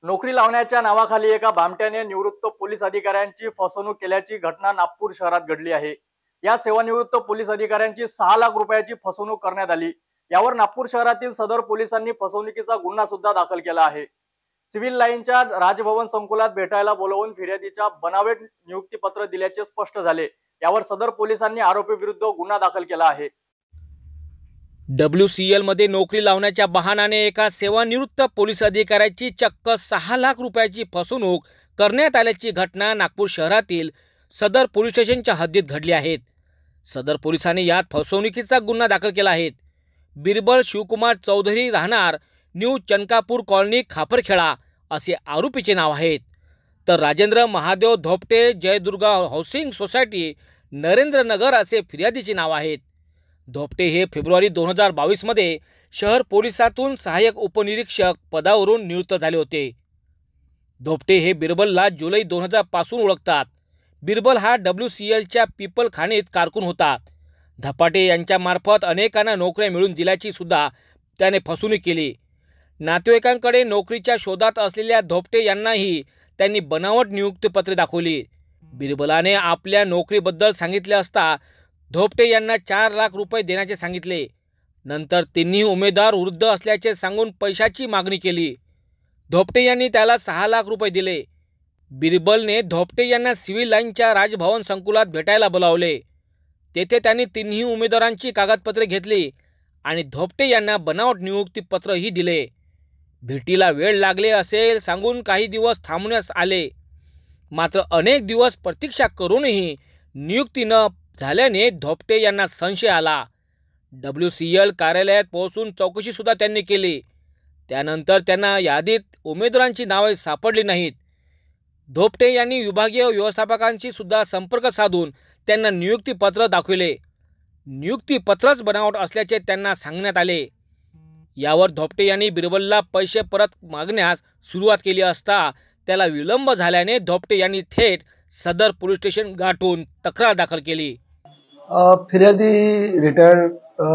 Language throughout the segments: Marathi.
नोकरी लावण्याच्या नावाखाली एका भामट्याने निवृत्त पोलीस अधिकाऱ्यांची फसवणूक केल्याची घटना नागपूर शहरात घडली आहे। या सेवानिवृत्त पोलीस अधिकाऱ्यांची 6 लाख रुपयाची फसवणूक करण्यात आली। यावर नागपूर शहरातील सदर पोलिसांनी फसवणुकीचा गुन्हा सुद्धा दाखल केला आहे। सिव्हिल लाईनच्या राजभवन संकुलात भेटायला बोलावून फिर्यादीच्या बनावट नियुक्तीपत्र दिल्याचे स्पष्ट झाले। यावर सदर पोलिसांनी आरोपी विरुद्ध गुन्हा दाखल केला आहे। WCL मध्ये नोकरी लावण्याच्या बहाण्याने एका सेवानिवृत्त पोलीस अधिकाऱ्याची चक्क 6 लाख रुपयाची फसवणूक करण्यात आल्याची घटना नागपूर शहरातील सदर पोलीस स्टेशनच्या हद्दीत घडली आहे। सदर पोलिसांनी यात फसवणुकीचा गुन्हा दाखल केला आहे। बिरबल शिवकुमार चौधरी राहणार न्यू चनकापूर कॉलनी खापरखेडा असे आरोपीचे नाव आहे। तर राजेंद्र महादेव धोपटे जयदुर्गा हाऊसिंग सोसायटी नरेंद्रनगर असे फिर्यादीचे नाव आहे। धोपटे हे फेब्रुवारी 2022 मध्ये शहर पोलिसातून सहाय्यक उपनिरीक्षक पदावरून निवृत्त झाले होते। धोपटे हे बिरबलला जुलै 2000 पासून ओळखतात। बिरबल हा WCLच्या पीपल खाणीत कारकून होता। धपाटे यांच्या मार्फत अनेकांना नोकऱ्या मिळवून दिल्याची सुद्धा त्याने फसवणूक केली। नातेवाईकांकडे नोकरीच्या शोधात असलेल्या धोपटे यांनाही त्यांनी बनावट नियुक्तीपत्रे दाखवली। बिरबलाने आपल्या नोकरीबद्दल सांगितले असता धोपटे यांना 4 लाख रुपये देण्याचे सांगितले। नंतर तिन्ही उमेदवार वृद्ध असल्याचे सांगून पैशाची मागणी केली। धोपटे यांनी त्याला 6 लाख रुपये दिले। बिरबलने धोपटे यांना सिव्हिल लाईनच्या राजभवन संकुलात भेटायला बोलावले। तेथे त्यांनी तिन्ही उमेदवारांची कागदपत्रे घेतली आणि धोपटे यांना बनावट नियुक्तीपत्रही दिले। भेटीला वेळ लागले असे सांगून काही दिवस थांबवण्यास आले। मात्र अनेक दिवस प्रतीक्षा करूनही नियुक्ती न झाल्याने धोपटे यांना संशय आला। WCL कार्यालयात पोहोचून चौकशी सुद्धा त्यांनी केली। त्यानंतर त्यांना यादीत उमेदवारांची नावे सापडली नाहीत। धोपटे यांनी विभागीय व्यवस्थापकांशी सुद्धा संपर्क साधून त्यांना नियुक्तीपत्र दाखविले। नियुक्तीपत्रच बनावट असल्याचे त्यांना सांगण्यात आले। यावर धोपटे यांनी बिरबलला पैसे परत मागण्यास सुरुवात केली असता त्याला विलंब झाल्याने धोपटे यांनी थेट सदर पोलीस स्टेशन गाठून तक्रार दाखल केली। फिर्यादी रिटायर्ड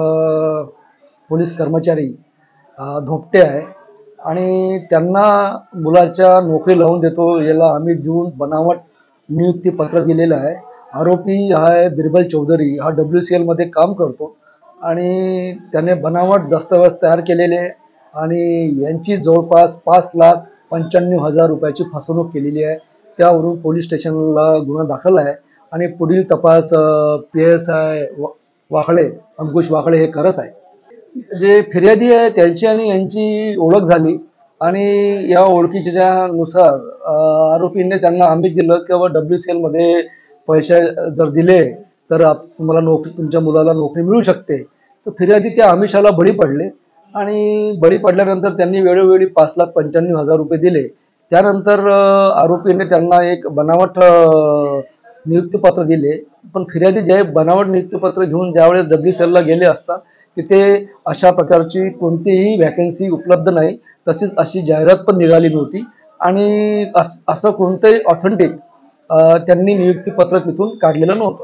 पोलीस कर्मचारी धोपटे आहे आणि त्यांना मुलाच्या नोकरी लावून देतो याला आम्ही देऊन बनावट नियुक्तीपत्र दिलेलं आहे। आरोपी आहे बिरबल चौधरी, हा WCL मध्ये काम करतो आणि त्याने बनावट दस्तऐवज तयार केलेले आणि यांची जवळपास 5,95,000 रुपयाची फसवणूक केलेली आहे। त्यावरून पोलीस स्टेशनला गुन्हा दाखल आहे आणि पुढील तपास PSI वाकळे अंकुश वाकळे हे करत आहे। जे फिर्यादी आहे त्यांची आणि यांची ओळख झाली आणि या ओळखीच्या नुसार आरोपींनी त्यांना आमिष दिलं की WCL मध्ये पैसे जर दिले तर तुम्हाला नोकरी, तुमच्या मुलाला नोकरी मिळू शकते। तर फिर्यादी त्या आमिषाला बळी पडले आणि बळी पडल्यानंतर त्यांनी वेळोवेळी 5,95,000 रुपये दिले। त्यानंतर आरोपीने त्यांना एक बनावट नियुक्तीपत्र दिले। पण फिर्यादी जे बनावट नियुक्तीपत्र घेऊन ज्यावेळेस WCL ला गेले असता तिथे अशा प्रकारची कोणतीही वॅकन्सी उपलब्ध नाही, तसेच अशी जाहिरात पण निघाली नव्हती आणि असं कोणतंही ऑथेंटिक त्यांनी नियुक्तीपत्र तिथून काढलेलं नव्हतं।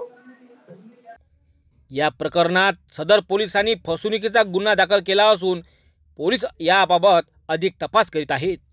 या प्रकरणात सदर पोलिसांनी फसवणुकीचा गुन्हा दाखल केला असून पोलीस याबाबत अधिक तपास करीत आहेत।